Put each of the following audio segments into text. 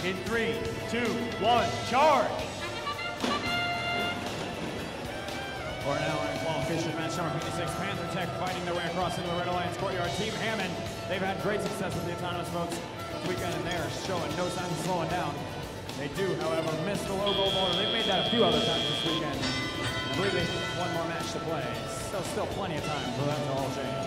In 3, 2, 1, charge! We're now in qualification match number 56. Panther Tech fighting their way across into the Red Alliance courtyard. Team Hammond, they've had great success with the autonomous folks this weekend, and they are showing no signs of slowing down. They do, however, miss the low goal border. They've made that a few other times this weekend. I believe they have one more match to play. So still plenty of time for that to all change.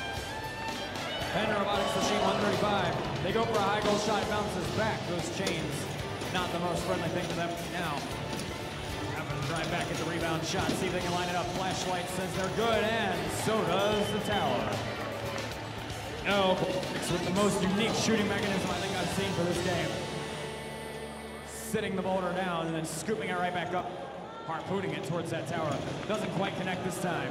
Pender Robotics Machine 135. They go for a high goal shot, bounces back. Those chains, not the most friendly thing for them now. Having to drive back at the rebound shot, see if they can line it up. Flashlight says they're good, and so does the tower. No, with the most unique shooting mechanism I think I've seen for this game. Sitting the boulder down and then scooping it right back up, harpooning it towards that tower. Doesn't quite connect this time.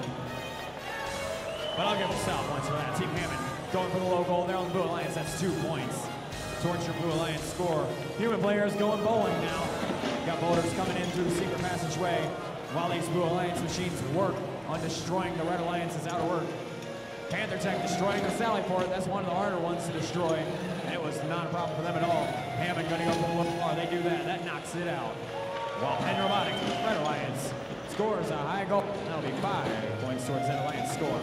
But I'll give the South points for that. Team Hammond going for the low goal there on the Blue Alliance. That's 2 points towards your Blue Alliance score. Human players going bowling now. Got boulders coming in through the secret passageway while these Blue Alliance machines work on destroying the Red Alliance's outer work. Panther Tech destroying the Sally Port. That's one of the harder ones to destroy. And it was not a problem for them at all. Hammond going to go for a little far. They do that. That knocks it out. While Pender Robotics, Red Alliance, scores a high goal. That'll be 5 points towards that Alliance score.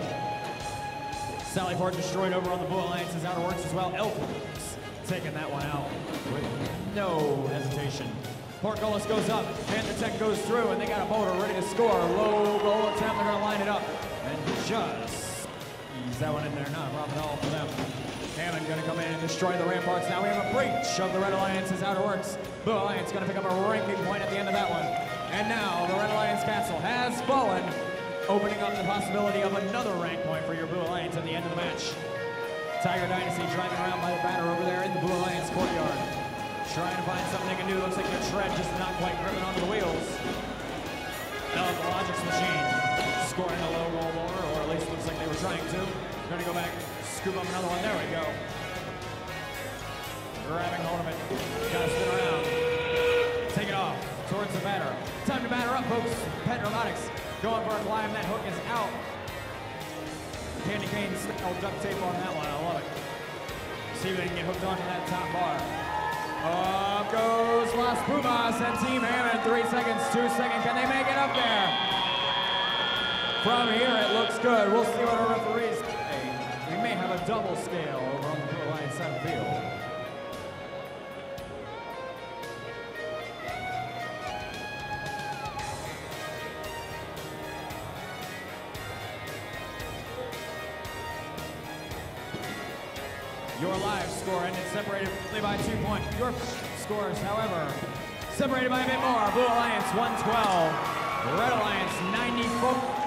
Sally Port destroyed over on the Blue Alliance's outer works as well. Elkins taking that one out with no hesitation. Portcullis goes up. Panther Tech goes through, and they got a boulder ready to score. Low goal attempt. They're going to line it up. And just ease that one in there. Not a problem at all for them. Hammond going to come in and destroy the ramparts. Now we have a breach of the Red Alliance's outer works. Blue Alliance going to pick up a ranking point at the end of that one. And now the Red Alliance castle has fallen, opening up the possibility of another rank point for your Blue Alliance at the end of the match. Tiger Dynasty driving around by the batter over there in the Blue Alliance courtyard. Trying to find something they can do. Looks like their tread just not quite gripping onto the wheels. Now the Logix machine scoring a low goal border, or at least looks like they were trying to. Going to go back, scoop up another one. There we go. Grabbing hold of it. Gotta spin around. Take it off towards the batter. Time to batter up, folks. Pender Robotics going for a climb. That hook is out. Candy cane style duct tape on that one. I love it. See if they can get hooked onto that top bar. Up goes Las Pumas and Team Hammond. 3 seconds, 2 seconds. Can they make it up there? From here, it looks good. We'll see what our referees say. We may have a double scale over on the Blue Alliance side of the field. Your live score ended separated only by 2 points. Your scores, however, separated by a bit more. Blue Alliance 112, Red Alliance 94.